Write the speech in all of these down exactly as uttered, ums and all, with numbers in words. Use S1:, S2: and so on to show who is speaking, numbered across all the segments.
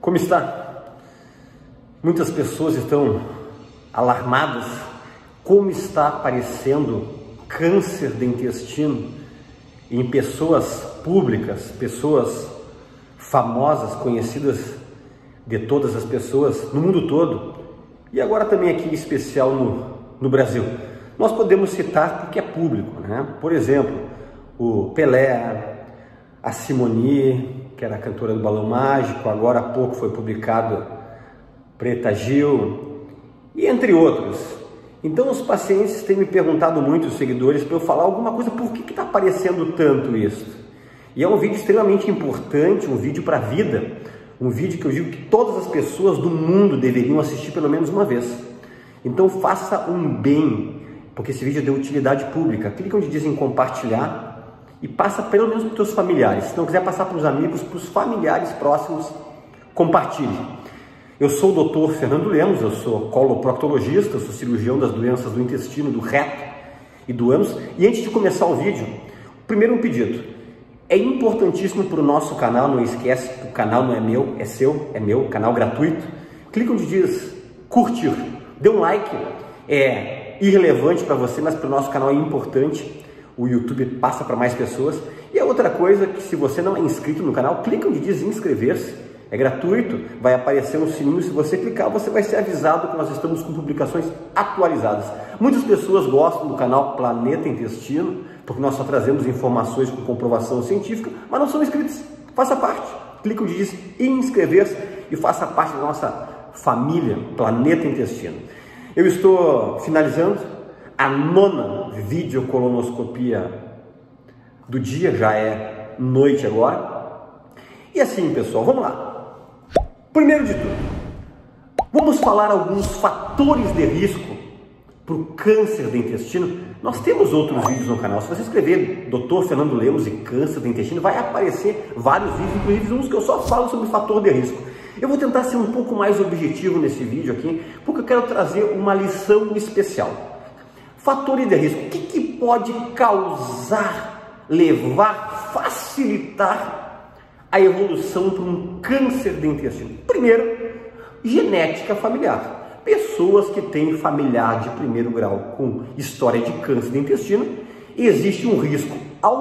S1: Como está? Muitas pessoas estão alarmadas como está aparecendo câncer de intestino em pessoas públicas, pessoas famosas, conhecidas de todas as pessoas no mundo todo e agora também aqui em especial no, no Brasil. Nós podemos citar porque é público, né? Por exemplo, o Pelé, a Simone, que era a cantora do Balão Mágico, agora há pouco foi publicado Preta Gil, e entre outros. Então os pacientes têm me perguntado muito, os seguidores, para eu falar alguma coisa, por que está aparecendo tanto isso? E é um vídeo extremamente importante, um vídeo para a vida, um vídeo que eu digo que todas as pessoas do mundo deveriam assistir pelo menos uma vez. Então faça um bem, porque esse vídeo é de utilidade pública. Clica onde diz em compartilhar e passa pelo menos para os teus familiares. Se não quiser passar para os amigos, para os familiares próximos, compartilhe. Eu sou o doutor Fernando Lemos, eu sou coloproctologista, sou cirurgião das doenças do intestino, do reto e do ânus. E antes de começar o vídeo, primeiro um pedido. É importantíssimo para o nosso canal, não esquece que o canal não é meu, é seu, é meu, canal gratuito. Clica onde diz curtir, dê um like, é irrelevante para você, mas para o nosso canal é importante. O YouTube passa para mais pessoas. E a outra coisa, que se você não é inscrito no canal, clica onde diz inscrever-se, é gratuito, vai aparecer um sininho, se você clicar você vai ser avisado que nós estamos com publicações atualizadas. Muitas pessoas gostam do canal Planeta Intestino, porque nós só trazemos informações com comprovação científica, mas não são inscritos. Faça parte, clica onde diz inscrever-se e faça parte da nossa família Planeta Intestino. Eu estou finalizando a nona videocolonoscopia do dia, já é noite agora. E assim, pessoal, vamos lá. Primeiro de tudo, vamos falar alguns fatores de risco para o câncer do intestino. Nós temos outros vídeos no canal. Se você escrever doutor Fernando Lemos e câncer do intestino, vai aparecer vários vídeos, inclusive uns que eu só falo sobre fator de risco. Eu vou tentar ser um pouco mais objetivo nesse vídeo aqui, porque eu quero trazer uma lição especial. Fatores de risco, o que, que pode causar, levar, facilitar a evolução para um câncer de intestino? Primeiro, genética familiar. Pessoas que têm familiar de primeiro grau com história de câncer de intestino, existe um risco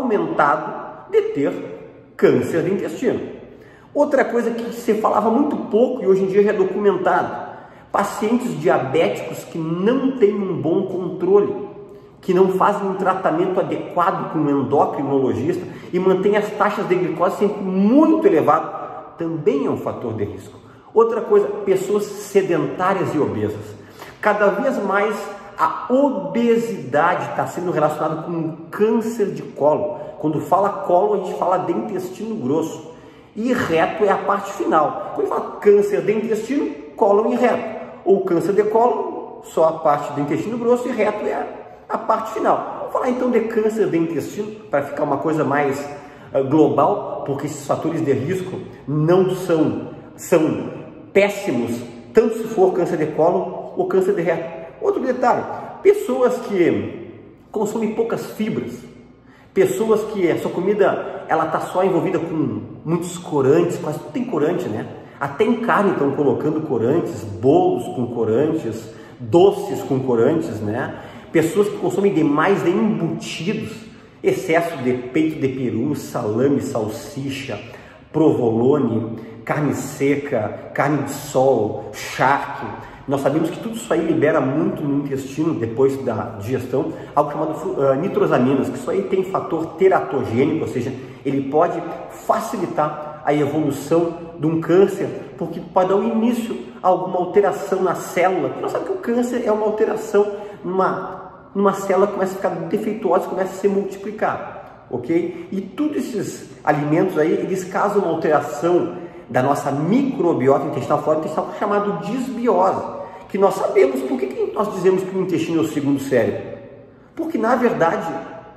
S1: aumentado de ter câncer de intestino. Outra coisa que se falava muito pouco e hoje em dia já é documentado, pacientes diabéticos que não têm um bom controle, que não fazem um tratamento adequado com um endocrinologista e mantêm as taxas de glicose sempre muito elevadas, também é um fator de risco. Outra coisa, pessoas sedentárias e obesas. Cada vez mais a obesidade está sendo relacionada com um câncer de colo. Quando fala colo, a gente fala de intestino grosso. E reto é a parte final. Quando fala câncer de intestino, colo e reto. Ou câncer de colo, só a parte do intestino grosso, e reto é a parte final. Vamos falar então de câncer de intestino, para ficar uma coisa mais uh, global, porque esses fatores de risco não são, são péssimos, tanto se for câncer de colo ou câncer de reto. Outro detalhe, pessoas que consomem poucas fibras, pessoas que a sua comida ela está só envolvida com muitos corantes, quase tudo tem corante, né? Até em carne estão colocando corantes, bolos com corantes, doces com corantes, né? Pessoas que consomem demais de embutidos, excesso de peito de peru, salame, salsicha, provolone, carne seca, carne de sol, charque. Nós sabemos que tudo isso aí libera muito no intestino depois da digestão, algo chamado uh, nitrosaminas, que isso aí tem fator teratogênico, ou seja, ele pode facilitar a evolução de um câncer, porque pode dar um início a alguma alteração na célula. Porque nós sabemos que o câncer é uma alteração numa, numa célula que começa a ficar defeituosa, começa a se multiplicar, ok? E todos esses alimentos aí, eles causam uma alteração da nossa microbiota intestinal, flora intestinal, chamado disbiose, que nós sabemos. Por que, que nós dizemos que o intestino é o segundo cérebro? Porque, na verdade,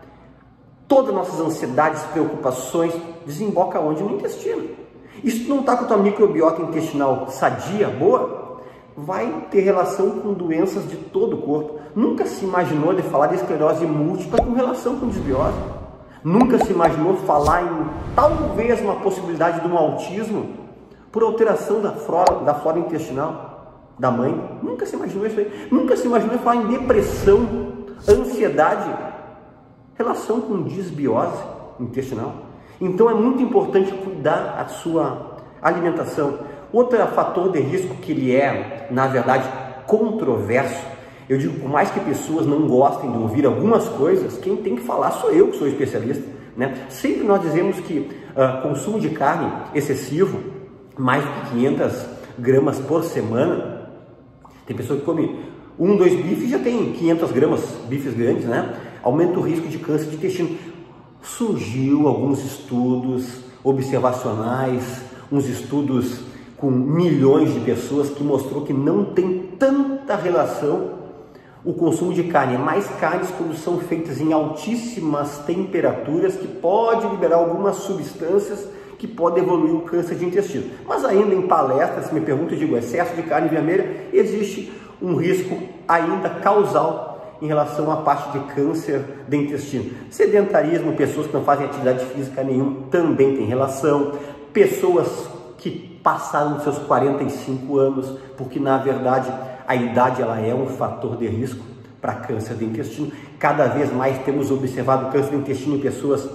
S1: todas as nossas ansiedades, preocupações, desemboca onde? No intestino. E se tu não está com a tua microbiota intestinal sadia, boa, vai ter relação com doenças de todo o corpo. Nunca se imaginou de falar de esclerose múltipla com relação com disbiose. Nunca se imaginou falar em talvez uma possibilidade de um autismo por alteração da flora, da flora intestinal da mãe. Nunca se imaginou isso aí. Nunca se imaginou falar em depressão, ansiedade, relação com desbiose intestinal. Então é muito importante cuidar da sua alimentação. Outro fator de risco que ele é, na verdade, controverso. Eu digo, por mais que pessoas não gostem de ouvir algumas coisas, quem tem que falar sou eu, que sou especialista, né? Sempre nós dizemos que uh, consumo de carne excessivo, mais de quinhentas gramas por semana. Tem pessoa que come um, dois bifes, já tem quinhentas gramas, bifes grandes, né? Aumenta o risco de câncer de intestino. Surgiu alguns estudos observacionais, uns estudos com milhões de pessoas que mostrou que não tem tanta relação o consumo de carne. É mais carnes quando são feitas em altíssimas temperaturas, que pode liberar algumas substâncias que podem evoluir o câncer de intestino. Mas ainda em palestras, se me perguntam, eu digo, excesso de carne vermelha, existe um risco ainda causal em relação à parte de câncer de intestino. Sedentarismo, pessoas que não fazem atividade física nenhuma, também tem relação. Pessoas que passaram dos seus quarenta e cinco anos, porque na verdade a idade ela é um fator de risco para câncer de intestino. Cada vez mais temos observado câncer de intestino em pessoas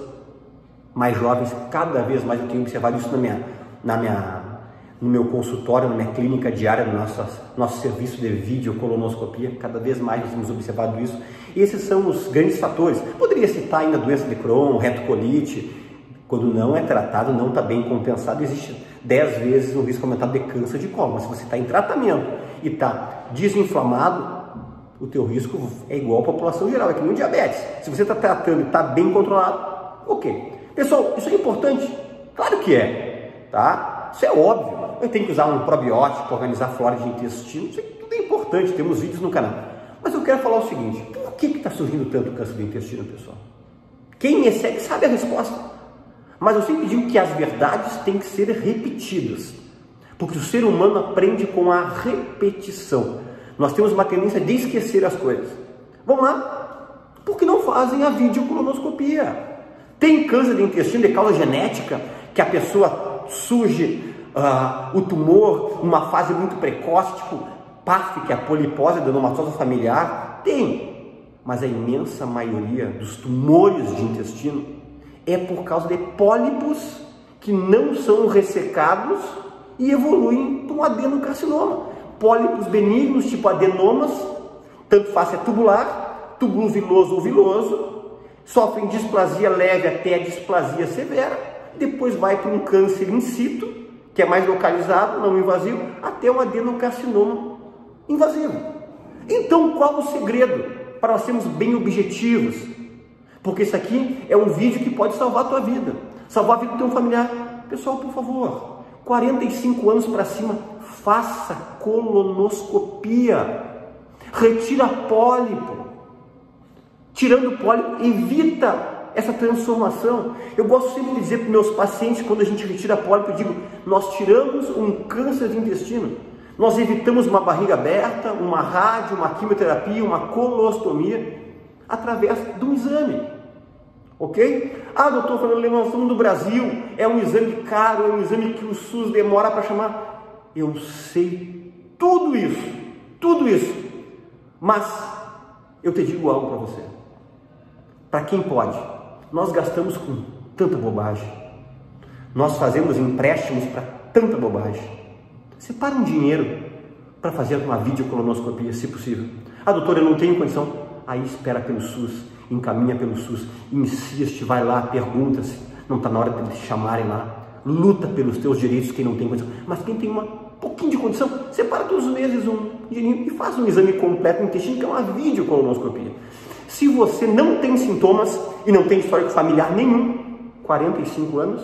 S1: mais jovens. Cada vez mais eu tenho observado isso na minha, na minha, no meu consultório, na minha clínica diária, no nosso, nosso serviço de videocolonoscopia. Cada vez mais nós temos observado isso. E esses são os grandes fatores. Poderia citar ainda a doença de Crohn, retocolite. Quando não é tratado, não está bem compensado, existe dez vezes o risco aumentado de câncer de cólon. Mas se você está em tratamento e está desinflamado, o teu risco é igual à população geral, é que nem o diabetes. Se você está tratando e está bem controlado, ok. Pessoal, isso é importante? Claro que é, tá? Isso é óbvio. Eu tenho que usar um probiótico, organizar a flora de intestino, isso tudo é importante, temos vídeos no canal. Mas eu quero falar o seguinte, por que está surgindo tanto câncer de intestino, pessoal? Quem me segue sabe a resposta. Mas eu sempre digo que as verdades têm que ser repetidas, porque o ser humano aprende com a repetição. Nós temos uma tendência de esquecer as coisas. Vamos lá? Por que não fazem a videocolonoscopia? Tem câncer de intestino de causa genética, que a pessoa surge uh, o tumor numa fase muito precoce, tipo P A F, que é a polipose adenomatosa familiar? Tem, mas a imensa maioria dos tumores de intestino é por causa de pólipos que não são ressecados e evoluem para um adenocarcinoma. Pólipos benignos, tipo adenomas, tanto faz é tubular, túbulo viloso ou viloso, sofrem displasia leve até a displasia severa, depois vai para um câncer in situ, que é mais localizado, não invasivo, até um adenocarcinoma invasivo. Então, qual o segredo para nós sermos bem objetivos? Porque isso aqui é um vídeo que pode salvar a tua vida, salvar a vida do teu familiar. Pessoal, por favor, quarenta e cinco anos para cima, faça colonoscopia, retira pólipo. Tirando pólipo, evita essa transformação. Eu gosto sempre de dizer para os meus pacientes, quando a gente retira pólipo, eu digo, nós tiramos um câncer de intestino, nós evitamos uma barriga aberta, uma rádio, uma quimioterapia, uma colostomia, através de um exame, ok? Ah, doutor Fernando Lima, nós estamos no Brasil, é um exame caro, é um exame que o SUS demora para chamar. Eu sei tudo isso, tudo isso, mas eu te digo algo para você. Para quem pode, nós gastamos com tanta bobagem, nós fazemos empréstimos para tanta bobagem. Separa um dinheiro para fazer uma videocolonoscopia, se possível. Ah, doutor, eu não tenho condição. Aí espera pelo SUS, encaminha pelo SUS, insiste, vai lá, pergunta-se, não está na hora de eles chamarem lá, luta pelos teus direitos, quem não tem condição, mas quem tem um pouquinho de condição, separa todos os meses um dinheirinho e faz um exame completo no intestino, que é uma videocolonoscopia. Se você não tem sintomas e não tem histórico familiar nenhum, quarenta e cinco anos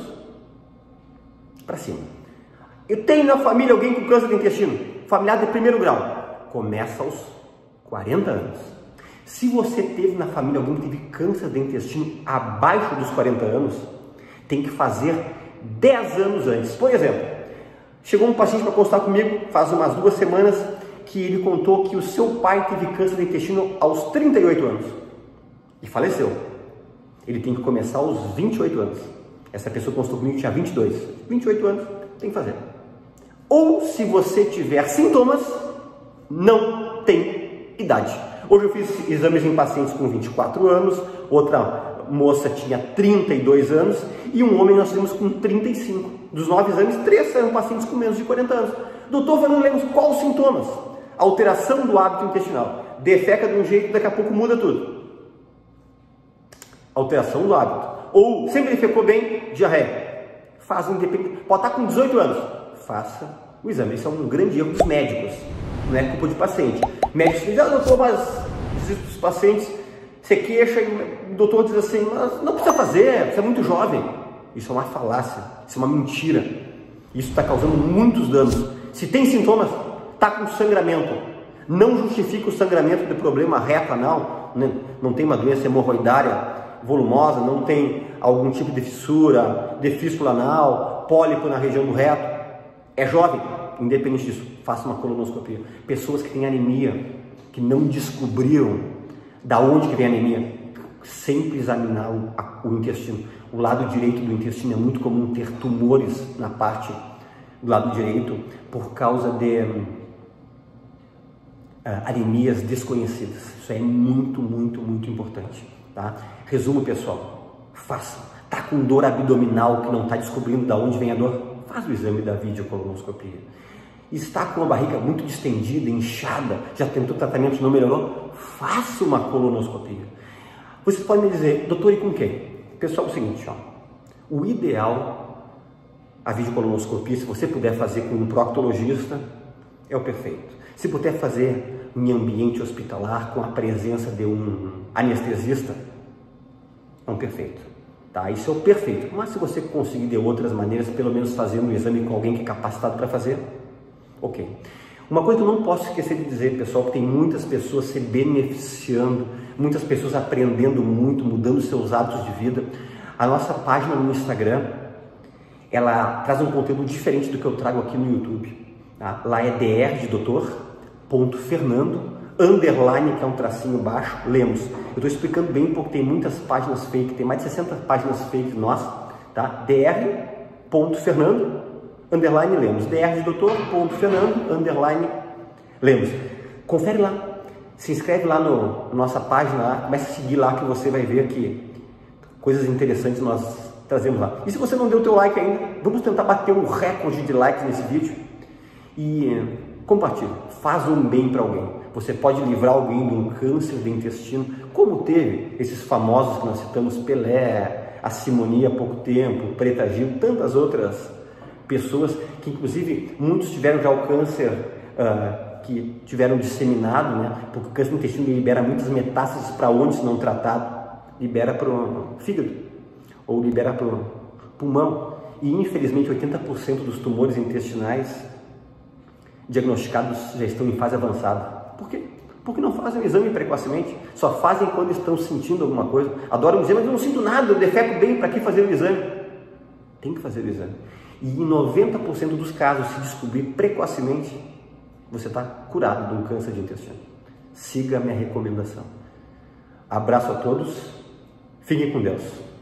S1: para cima. Eu tenho na família alguém com câncer de intestino, familiar de primeiro grau, começa aos quarenta anos. Se você teve na família alguém que teve câncer de intestino abaixo dos quarenta anos, tem que fazer dez anos antes. Por exemplo, chegou um paciente para consultar comigo faz umas duas semanas que ele contou que o seu pai teve câncer de intestino aos trinta e oito anos e faleceu. Ele tem que começar aos vinte e oito anos. Essa pessoa consultou comigo que tinha vinte e dois. vinte e oito anos, tem que fazer. Ou se você tiver sintomas, não tem idade. Hoje eu fiz exames em pacientes com vinte e quatro anos, outra moça tinha trinta e dois anos e um homem nós temos com trinta e cinco. Dos nove exames, três eram pacientes com menos de quarenta anos. Doutor Fernando Lemos, quais os sintomas? Alteração do hábito intestinal. Defeca de um jeito, daqui a pouco muda tudo. Alteração do hábito. Ou sempre defecou bem, diarreia. Faz um independente. Pode estar com dezoito anos. Faça o exame. Isso é um grande erro dos médicos. Não é culpa de paciente. Médicos dizem, ah, doutor, mas os pacientes, você queixa e o doutor diz assim, mas não precisa fazer, você é muito jovem. Isso é uma falácia, isso é uma mentira. Isso está causando muitos danos. Se tem sintomas, está com sangramento. Não justifica o sangramento de problema reto anal, né? Não tem uma doença hemorroidária volumosa, não tem algum tipo de fissura, de fístula anal, pólipo na região do reto. É jovem, independente disso, faça uma colonoscopia. Pessoas que têm anemia, que não descobriram da onde que vem a anemia, sempre examinar o, a, o intestino. O lado direito do intestino é muito comum ter tumores na parte do lado direito por causa de uh, anemias desconhecidas. Isso é muito, muito, muito importante. Tá? Resumo, pessoal, faça. Está com dor abdominal que não está descobrindo da onde vem a dor? Faz o exame da videocolonoscopia. Está com a barriga muito distendida, inchada, já tentou tratamento, não melhorou? Faça uma colonoscopia. Vocês podem me dizer, doutor, e com quem? Pessoal, é o seguinte, ó, o ideal, a videocolonoscopia, se você puder fazer com um proctologista, é o perfeito. Se puder fazer em ambiente hospitalar, com a presença de um anestesista, é um perfeito. Tá? Isso é o perfeito. Mas se você conseguir de outras maneiras, pelo menos fazer um exame com alguém que é capacitado para fazer, ok. Uma coisa que eu não posso esquecer de dizer, pessoal, que tem muitas pessoas se beneficiando, muitas pessoas aprendendo muito, mudando seus hábitos de vida. A nossa página no Instagram, ela traz um conteúdo diferente do que eu trago aqui no YouTube. Tá? Lá é dr de doutor, ponto Fernando, underline, que é um tracinho baixo, Lemos. Eu estou explicando bem porque tem muitas páginas fake, tem mais de sessenta páginas fake nossas, tá? dr, ponto Fernando, underline Lemos, dr de doutor, ponto Fernando, underline Lemos. Confere lá, se inscreve lá no, na nossa página, lá, comece a seguir lá que você vai ver que coisas interessantes nós trazemos lá. E se você não deu o teu like ainda, vamos tentar bater um recorde de likes nesse vídeo e compartilhe, faz um bem para alguém. Você pode livrar alguém de um câncer de intestino, como teve esses famosos que nós citamos, Pelé, a Simoni há pouco tempo, Preta Gil, tantas outras pessoas que inclusive muitos tiveram já o câncer uh, que tiveram disseminado, né? Porque o câncer do intestino libera muitas metástases para onde se não tratado, libera para o fígado ou libera para o pulmão e infelizmente oitenta por cento dos tumores intestinais diagnosticados já estão em fase avançada. Por quê? Porque não fazem o exame precocemente, só fazem quando estão sentindo alguma coisa. Adoram dizer, mas eu não sinto nada, eu defeco bem, para que fazer o exame? Tem que fazer o exame. E em noventa por cento dos casos, se descobrir precocemente, você está curado de um câncer de intestino. Siga a minha recomendação. Abraço a todos, fiquem com Deus.